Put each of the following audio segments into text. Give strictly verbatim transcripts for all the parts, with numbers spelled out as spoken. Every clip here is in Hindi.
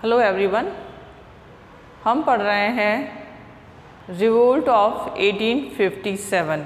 हेलो एवरीवन, हम पढ़ रहे हैं revolt of eighteen fifty seven.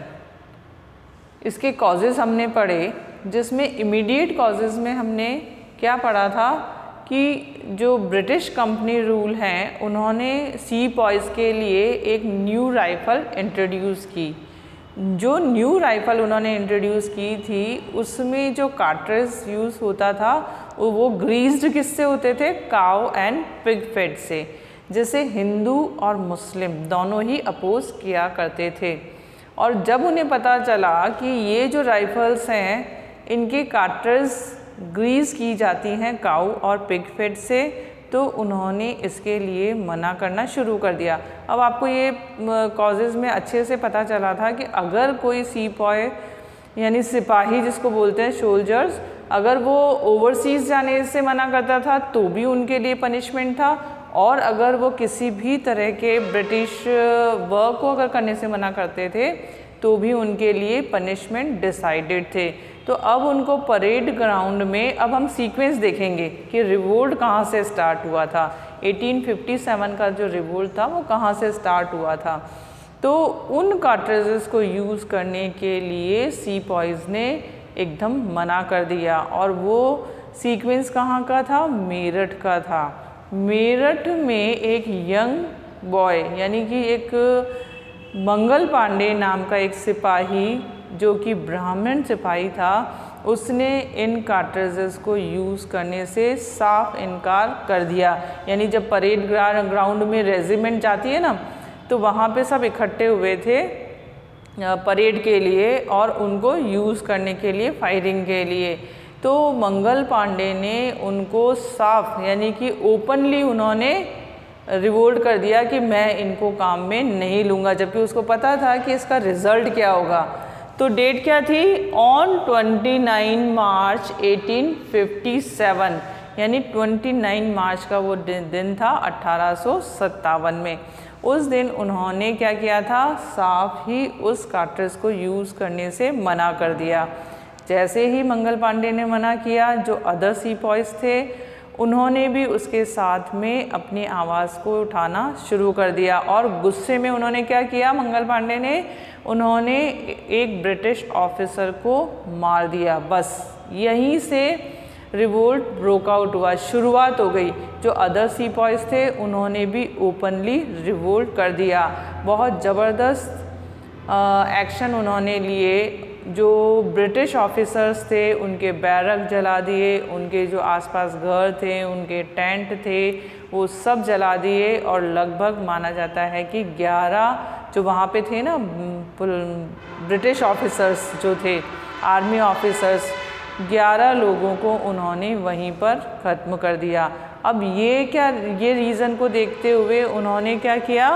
इसके कॉजेज़ हमने पढ़े, जिसमें इमीडिएट कॉजेज़ में हमने क्या पढ़ा था कि जो ब्रिटिश कंपनी रूल हैं उन्होंने सी पॉइज़ के लिए एक न्यू राइफ़ल इंट्रोड्यूस की। जो न्यू राइफ़ल उन्होंने इंट्रोड्यूस की थी उसमें जो कार्ट्रिज यूज़ होता था वो ग्रीस्ड किससे होते थे? काउ एंड पिग फैट से, जिसे हिंदू और मुस्लिम दोनों ही अपोज किया करते थे। और जब उन्हें पता चला कि ये जो राइफ़ल्स हैं इनके कार्ट्रिज ग्रीस की जाती हैं काउ और पिग फैट से, तो उन्होंने इसके लिए मना करना शुरू कर दिया। अब आपको ये कॉजेज़ में अच्छे से पता चला था कि अगर कोई सीपॉय यानी सिपाही जिसको बोलते हैं सोल्जर्स, अगर वो ओवरसीज़ जाने से मना करता था तो भी उनके लिए पनिशमेंट था, और अगर वो किसी भी तरह के ब्रिटिश वर्क को अगर करने से मना करते थे तो भी उनके लिए पनिशमेंट डिसाइडेड थे। तो अब उनको परेड ग्राउंड में, अब हम सीक्वेंस देखेंगे कि रिवोल्ट कहाँ से स्टार्ट हुआ था। एटीन फिफ्टी सेवन का जो रिवोल्ट था वो कहाँ से स्टार्ट हुआ था। तो उन कार्ट्रिजेस को यूज़ करने के लिए सी पॉइज़ ने एकदम मना कर दिया, और वो सीक्वेंस कहाँ का था? मेरठ का था। मेरठ में एक यंग बॉय यानी कि एक मंगल पांडे नाम का एक सिपाही, जो कि ब्राह्मण सिपाही था, उसने इन कार्ट्रिजेस को यूज़ करने से साफ इनकार कर दिया। यानी जब परेड ग्राउंड में रेजिमेंट जाती है ना, तो वहाँ पे सब इकट्ठे हुए थे परेड के लिए और उनको यूज़ करने के लिए, फायरिंग के लिए। तो मंगल पांडे ने उनको साफ यानी कि ओपनली उन्होंने रिवोल्ट कर दिया कि मैं इनको काम में नहीं लूँगा, जबकि उसको पता था कि इसका रिज़ल्ट क्या होगा। तो डेट क्या थी? On twenty nine March eighteen fifty seven, यानी उनतीस मार्च का वो दिन था अट्ठारह सौ सत्तावन में। उस दिन उन्होंने क्या किया था? साफ ही उस कार्ट्रिज को यूज़ करने से मना कर दिया। जैसे ही मंगल पांडे ने मना किया, जो अदर सीपॉइज़ थे उन्होंने भी उसके साथ में अपनी आवाज़ को उठाना शुरू कर दिया। और गुस्से में उन्होंने क्या किया? मंगल पांडे ने उन्होंने एक ब्रिटिश ऑफिसर को मार दिया। बस यहीं से रिवोल्ट ब्रोक आउट हुआ, शुरुआत हो गई। जो अदर सीपॉइज़ थे उन्होंने भी ओपनली रिवोल्ट कर दिया। बहुत ज़बरदस्त एक्शन उन्होंने लिए। जो ब्रिटिश ऑफिसर्स थे उनके बैरक जला दिए, उनके जो आसपास घर थे, उनके टेंट थे, वो सब जला दिए। और लगभग माना जाता है कि ग्यारह जो वहाँ पे थे ना ब्रिटिश ऑफिसर्स जो थे, आर्मी ऑफिसर्स, ग्यारह लोगों को उन्होंने वहीं पर ख़त्म कर दिया। अब ये क्या, ये रीज़न को देखते हुए उन्होंने क्या किया?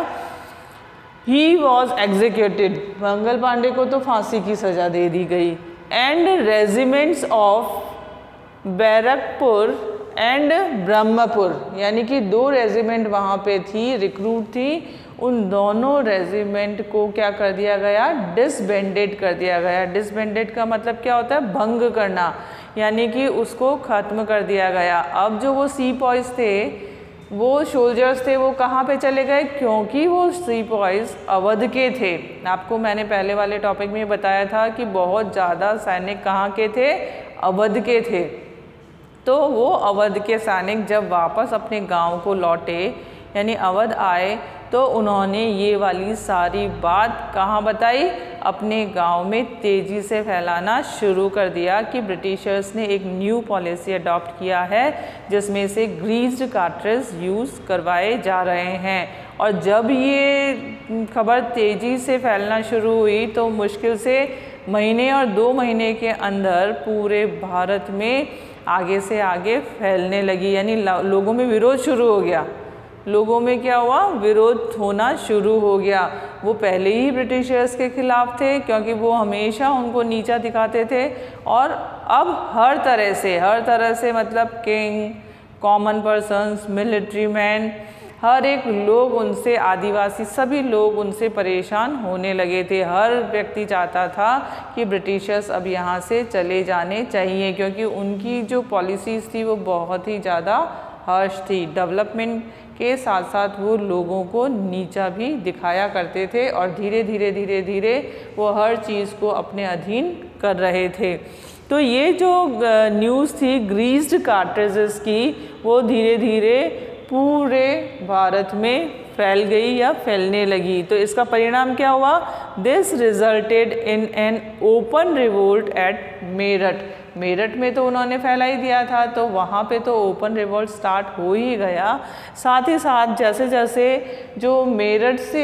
He was executed. Mangal Pandey को तो फांसी की सज़ा दे दी गई। And regiments of Barrackpore and Berhampore, यानी कि दो रेजिमेंट वहाँ पे थी, रिक्रूट थी, उन दोनों रेजिमेंट को क्या कर दिया गया? डिसबैंडेड कर दिया गया। डिसबैंडेड का मतलब क्या होता है? भंग करना, यानी कि उसको ख़त्म कर दिया गया। अब जो वो सीपॉइज़ थे, वो सोल्जर्स थे, वो कहाँ पे चले गए? क्योंकि वो सीपॉइज़ अवध के थे। आपको मैंने पहले वाले टॉपिक में बताया था कि बहुत ज़्यादा सैनिक कहाँ के थे? अवध के थे। तो वो अवध के सैनिक जब वापस अपने गांव को लौटे यानी अवध आए, तो उन्होंने ये वाली सारी बात कहाँ बताई? अपने गांव में तेज़ी से फैलाना शुरू कर दिया कि ब्रिटिशर्स ने एक न्यू पॉलिसी अडॉप्ट किया है जिसमें से ग्रीस्ड कार्ट्रिज यूज़ करवाए जा रहे हैं। और जब ये खबर तेज़ी से फैलना शुरू हुई तो मुश्किल से महीने और दो महीने के अंदर पूरे भारत में आगे से आगे फैलने लगी, यानी लोगों में विरोध शुरू हो गया। लोगों में क्या हुआ? विरोध होना शुरू हो गया। वो पहले ही ब्रिटिशर्स के ख़िलाफ़ थे क्योंकि वो हमेशा उनको नीचा दिखाते थे, और अब हर तरह से, हर तरह से मतलब king, common persons, military man, हर एक लोग उनसे, आदिवासी सभी लोग उनसे परेशान होने लगे थे। हर व्यक्ति चाहता था कि ब्रिटिशर्स अब यहाँ से चले जाने चाहिए, क्योंकि उनकी जो पॉलिसीज़ थी वो बहुत ही ज़्यादा हर्ष थी। डेवलपमेंट के साथ साथ वो लोगों को नीचा भी दिखाया करते थे और धीरे धीरे धीरे धीरे वो हर चीज़ को अपने अधीन कर रहे थे। तो ये जो न्यूज़ थी ग्रीस्ड कार्ट्रिजेस की, वो धीरे धीरे पूरे भारत में फैल गई या फैलने लगी। तो इसका परिणाम क्या हुआ? This resulted in an open revolt at Meerut. Meerut में तो उन्होंने फैला ही दिया था, तो वहाँ पे तो ओपन रिवोल्ट स्टार्ट हो ही गया। साथ ही साथ जैसे जैसे जो मेरठ से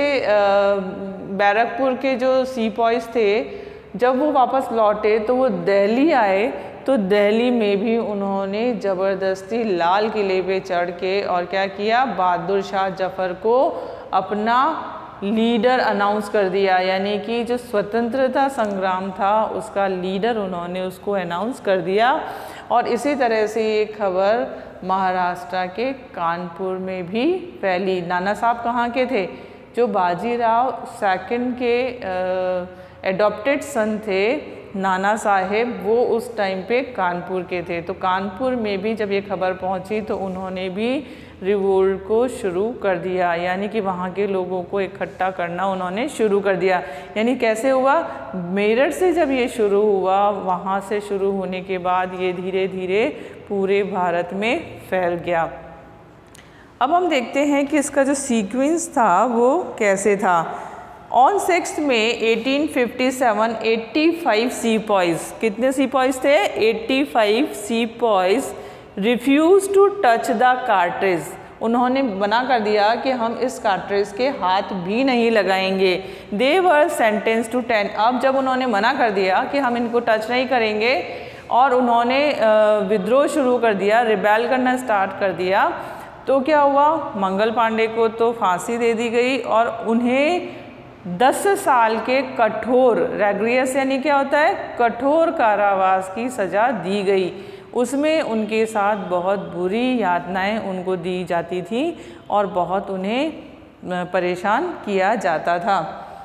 बैरकपुर के जो सिपाहीज थे, जब वो वापस लौटे तो वो दिल्ली आए, तो दिल्ली में भी उन्होंने ज़बरदस्ती लाल किले पे चढ़ के और क्या किया, बहादुर शाह जफ़र को अपना लीडर अनाउंस कर दिया। यानी कि जो स्वतंत्रता संग्राम था उसका लीडर उन्होंने उसको अनाउंस कर दिया। और इसी तरह से ये खबर महाराष्ट्र के कानपुर में भी फैली। नाना साहब कहाँ के थे? जो बाजीराव सेकंड के एडॉप्टेड सन थे नाना साहेब, वो उस टाइम पे कानपुर के थे। तो कानपुर में भी जब ये खबर पहुंची तो उन्होंने भी रिवोल्ट को शुरू कर दिया, यानी कि वहाँ के लोगों को इकट्ठा करना उन्होंने शुरू कर दिया। यानी कैसे हुआ? मेरठ से जब ये शुरू हुआ, वहाँ से शुरू होने के बाद ये धीरे धीरे पूरे भारत में फैल गया। अब हम देखते हैं कि इसका जो सीक्वेंस था वो कैसे था। On six May eighteen fifty seven पचासी सिपाहीज, कितने सिपाहीज थे? पचासी sipahis refuse to touch the cartridge. उन्होंने मना कर दिया कि हम इस कार्ट्रिज के हाथ भी नहीं लगाएंगे। They were sentence to ten. अब जब उन्होंने मना कर दिया कि हम इनको टच नहीं करेंगे और उन्होंने विद्रोह शुरू कर दिया, रिबेल करना स्टार्ट कर दिया, तो क्या हुआ? मंगल पांडे को तो फांसी दे दी गई और उन्हें दस साल के कठोर, रैग्रियस यानी क्या होता है? कठोर कारावास की सज़ा दी गई। उसमें उनके साथ बहुत बुरी यातनाएं उनको दी जाती थी और बहुत उन्हें परेशान किया जाता था।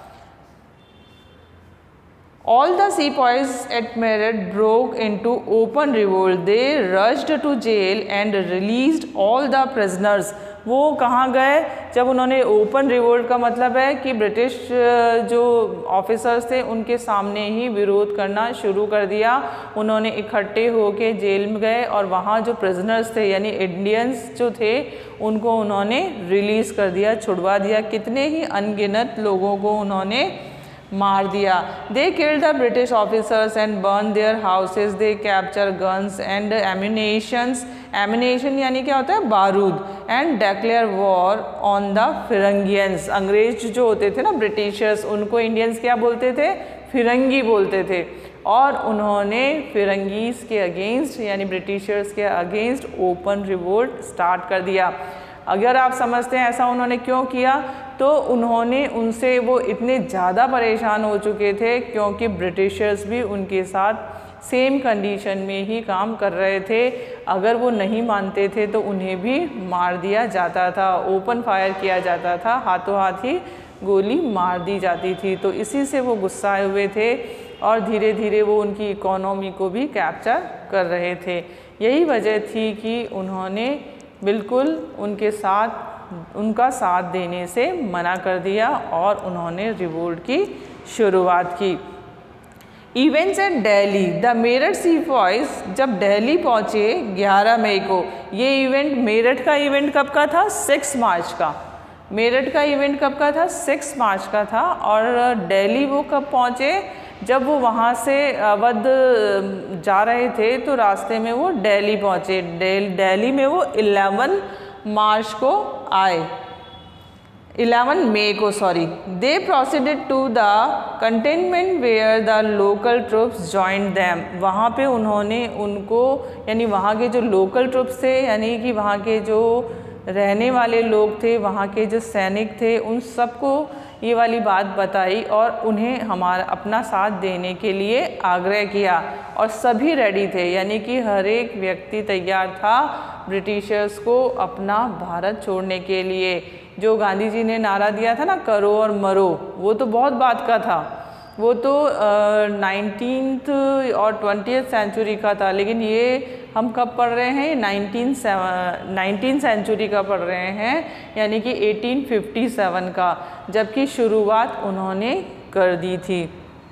All the sepoys at Meerut broke into open revolt. They rushed to jail and released all the prisoners. वो कहाँ गए? जब उन्होंने ओपन रिवोल्ट का मतलब है कि ब्रिटिश जो ऑफिसर्स थे उनके सामने ही विरोध करना शुरू कर दिया। उन्होंने इकट्ठे होके जेल में गए और वहाँ जो प्रिजनर्स थे यानी इंडियंस जो थे उनको उन्होंने रिलीज़ कर दिया, छुड़वा दिया। कितने ही अनगिनत लोगों को उन्होंने मार दिया। They killed the British officers and burn their houses. They capture guns and ammunitions. Ammunition यानी क्या होता है? बारूद। And declare war on the फिरंगियंस। अंग्रेज जो होते थे ना, ब्रिटिशर्स, उनको इंडियंस क्या बोलते थे? फिरंगी बोलते थे। और उन्होंने फिरंगीज के अगेंस्ट यानी ब्रिटिशर्स के अगेंस्ट ओपन रिवोल्ट स्टार्ट कर दिया। अगर आप समझते हैं ऐसा उन्होंने क्यों किया, तो उन्होंने उनसे वो इतने ज़्यादा परेशान हो चुके थे क्योंकि ब्रिटिशर्स भी उनके साथ सेम कंडीशन में ही काम कर रहे थे। अगर वो नहीं मानते थे तो उन्हें भी मार दिया जाता था, ओपन फायर किया जाता था, हाथों हाथ ही गोली मार दी जाती थी। तो इसी से वो गुस्साए हुए थे और धीरे धीरे वो उनकी इकोनॉमी को भी कैप्चर कर रहे थे। यही वजह थी कि उन्होंने बिल्कुल उनके साथ उनका साथ देने से मना कर दिया और उन्होंने रिवोल्ट की शुरुआत की। Events at Delhi. The Meerut sipahis जब दिल्ली पहुँचे ग्यारह मई को, ये इवेंट मेरठ का इवेंट कब का था? सिक्स मार्च का। मेरठ का इवेंट कब का था? सिक्स मार्च का था। और दिल्ली वो कब पहुँचे? जब वो वहाँ से अवध जा रहे थे तो रास्ते में वो दिल्ली पहुँचे। दिल्ली में वो इलेवन मार्च को आए, इलेवन मई को sorry. They proceeded to the cantonment where the local troops joined them. वहाँ पे उन्होंने उनको यानी वहाँ के जो लोकल ट्रूप्स थे यानी कि वहाँ के जो रहने वाले लोग थे, वहाँ के जो सैनिक थे, उन सबको ये वाली बात बताई और उन्हें हमारा अपना साथ देने के लिए आग्रह किया। और सभी रेडी थे, यानी कि हर एक व्यक्ति तैयार था ब्रिटिशर्स को अपना भारत छोड़ने के लिए। जो गांधी जी ने नारा दिया था ना, करो और मरो, वो तो बहुत बात का था। वो तो नाइनटीन्थ और ट्वेंटियथ सेंचुरी का था, लेकिन ये हम कब पढ़ रहे हैं, नाइनटीन नाइनटीन सेंचुरी का पढ़ रहे हैं, यानी कि एटीन फिफ्टी सेवन का, जबकि शुरुआत उन्होंने कर दी थी।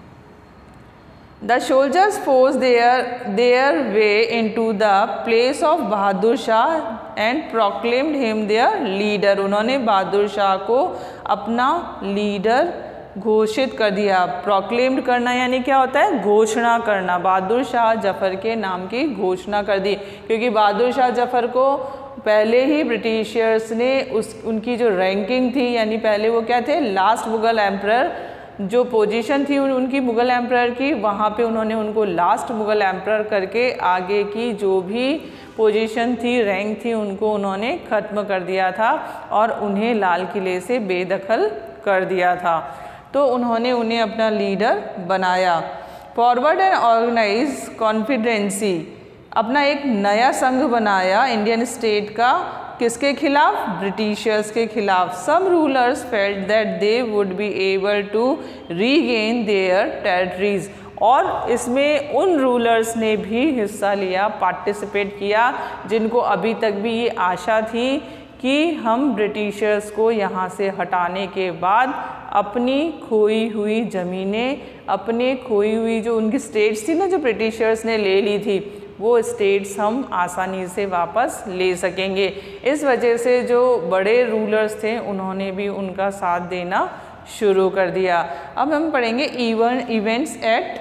The soldiers force their their way into the place of Bahadur Shah and proclaimed him their leader. उन्होंने बहादुर शाह को अपना लीडर घोषित कर दिया। प्रोक्लेम्ड करना यानी क्या होता है, घोषणा करना। बहादुर शाह जफ़र के नाम की घोषणा कर दी, क्योंकि बहादुर शाह जफ़र को पहले ही ब्रिटिशर्स ने उस उनकी जो रैंकिंग थी, यानी पहले वो क्या थे, लास्ट मुग़ल एम्परर, जो पोजीशन थी उनकी मुग़ल एम्परर की, वहाँ पे उन्होंने उनको लास्ट मुग़ल एम्परर करके आगे की जो भी पोजीशन थी, रैंक थी, उनको उन्होंने ख़त्म कर दिया था और उन्हें लाल किले से बेदखल कर दिया था। तो उन्होंने उन्हें अपना लीडर बनाया। फॉरवर्ड एंड ऑर्गेनाइज कॉन्फिडेंसी, अपना एक नया संघ बनाया इंडियन स्टेट का, किसके खिलाफ, ब्रिटिशर्स के खिलाफ। Some rulers felt that they would be able to regain their territories, और इसमें उन रूलर्स ने भी हिस्सा लिया, पार्टिसिपेट किया, जिनको अभी तक भी ये आशा थी कि हम ब्रिटिशर्स को यहाँ से हटाने के बाद अपनी खोई हुई ज़मीनें, अपने खोई हुई जो उनकी स्टेट्स थी ना, जो ब्रिटिशर्स ने ले ली थी, वो स्टेट्स हम आसानी से वापस ले सकेंगे। इस वजह से जो बड़े रूलर्स थे उन्होंने भी उनका साथ देना शुरू कर दिया। अब हम पढ़ेंगे even events at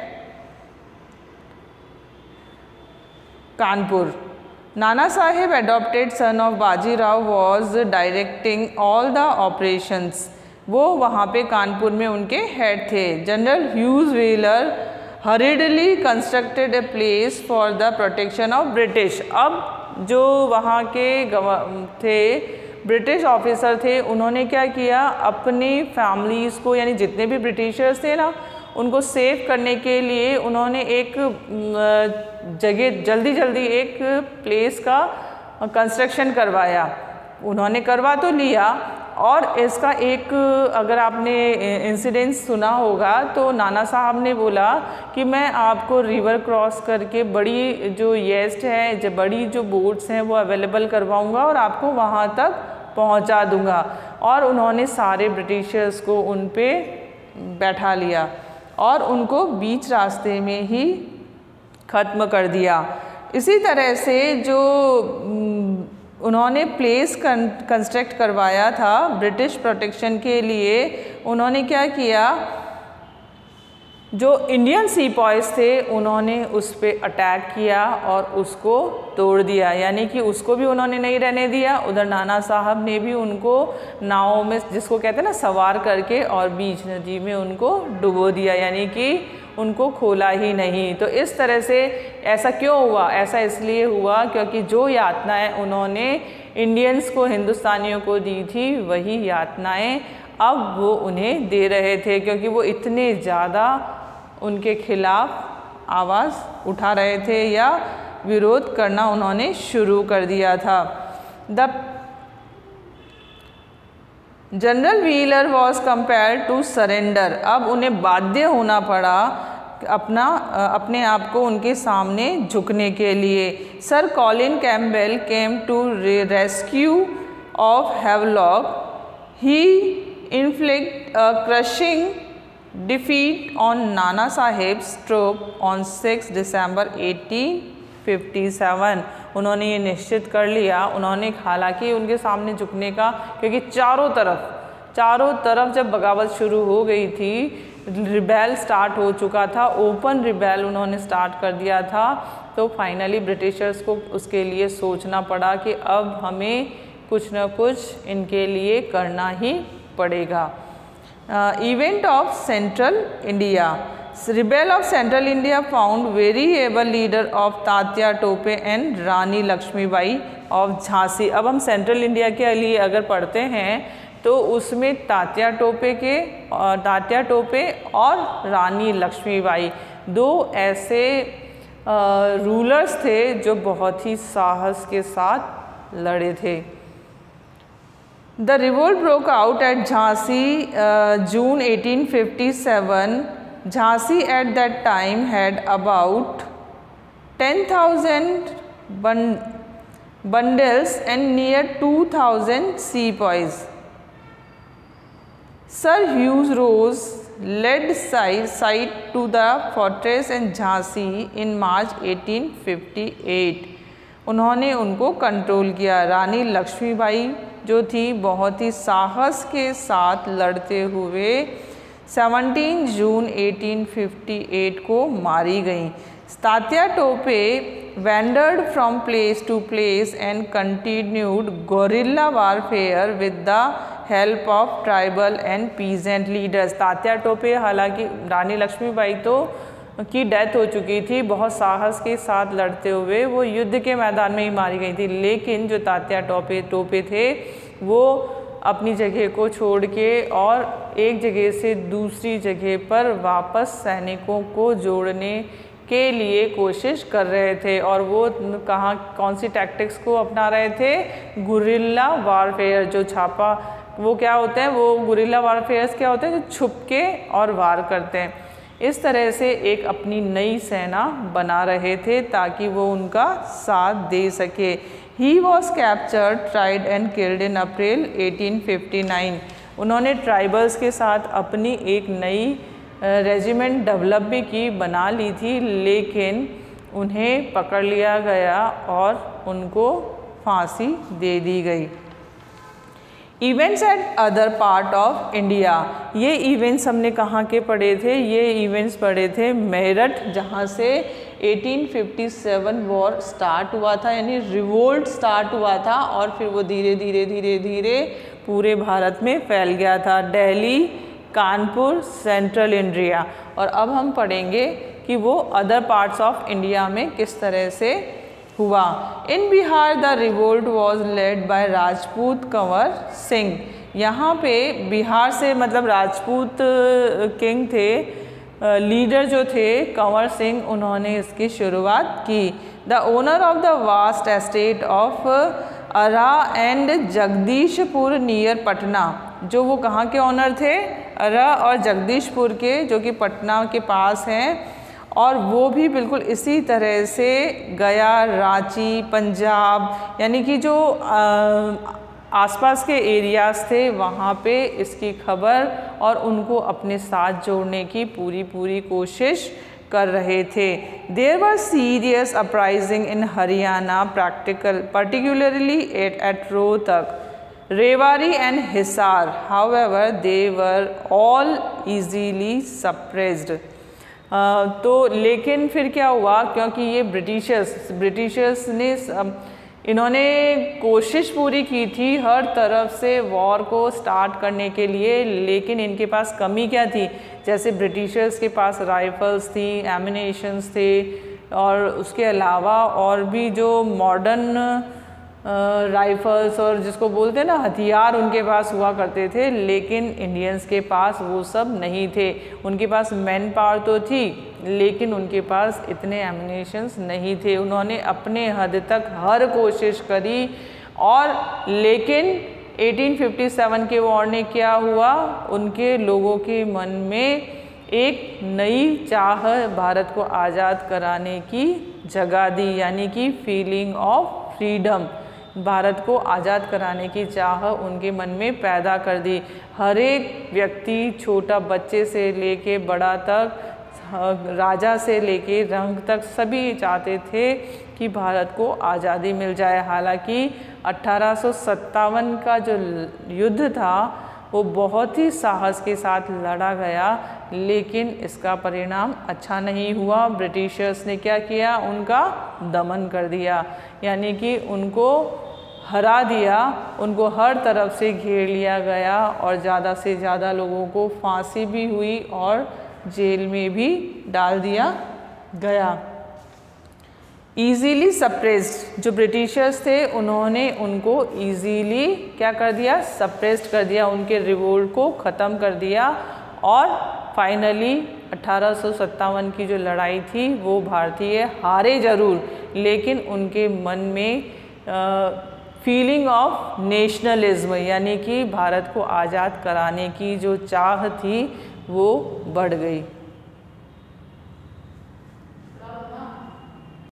Kanpur. Nana Saheb adopted son of बाजी Rao was directing all the operations। वो वहाँ पे कानपुर में उनके हेड थे। General Hugh Wheeler hurriedly constructed a place for the protection of British। अब जो वहाँ के थे ब्रिटिश ऑफिसर थे, उन्होंने क्या किया, अपनी फैमिलीज़ को, यानी जितने भी ब्रिटिशर्स थे ना, उनको सेव करने के लिए उन्होंने एक जगह जल्दी जल्दी एक प्लेस का कंस्ट्रक्शन करवाया। उन्होंने करवा तो लिया, और इसका एक अगर आपने इंसिडेंट सुना होगा तो नाना साहब ने बोला कि मैं आपको रिवर क्रॉस करके बड़ी जो येस्ट है, जो बड़ी जो बोट्स हैं वो अवेलेबल करवाऊंगा और आपको वहाँ तक पहुँचा दूंगा। और उन्होंने सारे ब्रिटिशर्स को उन पे बैठा लिया और उनको बीच रास्ते में ही ख़त्म कर दिया। इसी तरह से जो उन्होंने प्लेस कंस्ट्रक्ट करवाया था ब्रिटिश प्रोटेक्शन के लिए, उन्होंने क्या किया, जो इंडियन सीपॉयज़ थे उन्होंने उस पर अटैक किया और उसको तोड़ दिया, यानी कि उसको भी उन्होंने नहीं रहने दिया। उधर नाना साहब ने भी उनको नावों में, जिसको कहते हैं ना, सवार करके और बीच नदी में उनको डुबो दिया, यानी कि उनको खोला ही नहीं। तो इस तरह से ऐसा क्यों हुआ? ऐसा इसलिए हुआ क्योंकि जो यातनाएं उन्होंने इंडियंस को, हिंदुस्तानियों को दी थी, वही यातनाएं अब वो उन्हें दे रहे थे, क्योंकि वो इतने ज़्यादा उनके खिलाफ आवाज़ उठा रहे थे या विरोध करना उन्होंने शुरू कर दिया था। The General Wheeler was compelled to surrender. अब उन्हें बाध्य होना पड़ा अपना अपने आप को उनके सामने झुकने के लिए। Sir Colin Campbell came to rescue of Havelock. He inflict a crushing defeat on Nana Sahib's troop on six December eighteen fifty seven. उन्होंने ये निश्चित कर लिया, उन्होंने हालांकि उनके सामने झुकने का, क्योंकि चारों तरफ चारों तरफ जब बगावत शुरू हो गई थी, रिबेल स्टार्ट हो चुका था, ओपन रिबेल उन्होंने स्टार्ट कर दिया था, तो फाइनली ब्रिटिशर्स को उसके लिए सोचना पड़ा कि अब हमें कुछ न कुछ इनके लिए करना ही पड़ेगा। Event of central India. Rebel of central India found very able leader of Tatya Tope and Rani Lakshmibai of Jhansi. अब हम सेंट्रल इंडिया के लिए अगर पढ़ते हैं तो उसमें तात्या टोपे के तात्या टोपे और रानी लक्ष्मीबाई दो ऐसे रूलर्स थे जो बहुत ही साहस के साथ लड़े थे। The revolt broke out at Jhansi uh, June eighteen fifty-seven. Jhansi at that time had about ten thousand bundles and near two thousand sepoys. Sir Hugh Rose led side to the fortress in Jhansi in March eighteen fifty-eight. उन्होंने उनको कंट्रोल किया। रानी लक्ष्मीबाई जो थी बहुत ही साहस के साथ लड़ते हुए सत्रह जून अठारह सौ अट्ठावन को मारी गई। Tatya Tope wandered from place to place and continued guerrilla warfare with the help of tribal and peasant leaders. Tatya Tope, हालांकि रानी लक्ष्मीबाई तो की डेथ हो चुकी थी, बहुत साहस के साथ लड़ते हुए वो युद्ध के मैदान में ही मारी गई थी, लेकिन जो तात्या टोपे टोपे थे वो अपनी जगह को छोड़ के और एक जगह से दूसरी जगह पर वापस सैनिकों को जोड़ने के लिए कोशिश कर रहे थे। और वो कहाँ कौन सी टैक्टिक्स को अपना रहे थे? Guerrilla warfare. जो छापा वो क्या होते हैं, वो गुरिल्ला वारफेयर्स क्या होते हैं? जो छुप के और वार करते हैं। इस तरह से एक अपनी नई सेना बना रहे थे ताकि वो उनका साथ दे सके। He was captured, tried and killed in April अठारह सौ उनसठ। उन्होंने ट्राइबल्स के साथ अपनी एक नई रेजिमेंट डेवलप भी की, बना ली थी, लेकिन उन्हें पकड़ लिया गया और उनको फांसी दे दी गई। Events at other part of India. ये इवेंट्स हमने कहाँ के पढ़े थे? ये इवेंट्स पढ़े थे मेरठ, जहाँ से अठारह सौ सत्तावन वॉर स्टार्ट हुआ था, यानी रिवोल्ट स्टार्ट हुआ था और फिर वो धीरे धीरे धीरे धीरे पूरे भारत में फैल गया था। Delhi, Kanpur, central India. और अब हम पढ़ेंगे कि वो अदर पार्ट्स ऑफ इंडिया में किस तरह से हुआ। In Bihar the revolt was led by Rajput Kunwar Singh. यहाँ पे बिहार से मतलब राजपूत किंग थे, लीडर जो थे कंवर सिंह, उन्होंने इसकी शुरुआत की। The owner of the vast estate of Arrah and Jagdishpur near Patna. जो वो कहाँ के ओनर थे? अरा और जगदीशपुर के, जो कि पटना के पास हैं। और वो भी बिल्कुल इसी तरह से गया, रांची, पंजाब, यानी कि जो आसपास के एरियाज़ थे वहाँ पे इसकी खबर और उनको अपने साथ जोड़ने की पूरी पूरी कोशिश कर रहे थे। There were serious uprising in Haryana practical particularly at at Rohtak, Rewari and Hisar. However they were all easily suppressed. तो लेकिन फिर क्या हुआ, क्योंकि ये ब्रिटिशर्स ब्रिटिशर्स ने इन्होंने कोशिश पूरी की थी हर तरफ से वॉर को स्टार्ट करने के लिए, लेकिन इनके पास कमी क्या थी? जैसे ब्रिटिशर्स के पास राइफल्स थी, एमिनेशंस थे, और उसके अलावा और भी जो मॉडर्न राइफल्स और जिसको बोलते हैं ना हथियार उनके पास हुआ करते थे, लेकिन इंडियंस के पास वो सब नहीं थे। उनके पास मैन पावर तो थी, लेकिन उनके पास इतने एमिनेशंस नहीं थे। उन्होंने अपने हद तक हर कोशिश करी, और लेकिन अठारह सौ सत्तावन के वॉर ने क्या हुआ, उनके लोगों के मन में एक नई चाह भारत को आज़ाद कराने की जगा दी, यानी कि फीलिंग ऑफ फ्रीडम। भारत को आज़ाद कराने की चाह उनके मन में पैदा कर दी। हर एक व्यक्ति, छोटा बच्चे से लेके बड़ा तक, राजा से लेके रंग तक, सभी चाहते थे कि भारत को आज़ादी मिल जाए। हालांकि अठारह सौ सत्तावन का जो युद्ध था वो बहुत ही साहस के साथ लड़ा गया, लेकिन इसका परिणाम अच्छा नहीं हुआ। ब्रिटिशर्स ने क्या किया, उनका दमन कर दिया, यानी कि उनको हरा दिया, उनको हर तरफ से घेर लिया गया और ज़्यादा से ज़्यादा लोगों को फांसी भी हुई और जेल में भी डाल दिया गया। ईजीली सप्रेस्ड, जो ब्रिटिशर्स थे उन्होंने उनको ईजीली क्या कर दिया, सप्रेस्ड कर दिया, उनके रिवोल्ट को ख़त्म कर दिया। और फाइनली अठारह सौ सत्तावन की जो लड़ाई थी वो भारतीय हारे ज़रूर, लेकिन उनके मन में फीलिंग ऑफ नेशनलिज्म, यानी कि भारत को आज़ाद कराने की जो चाह थी वो बढ़ गई।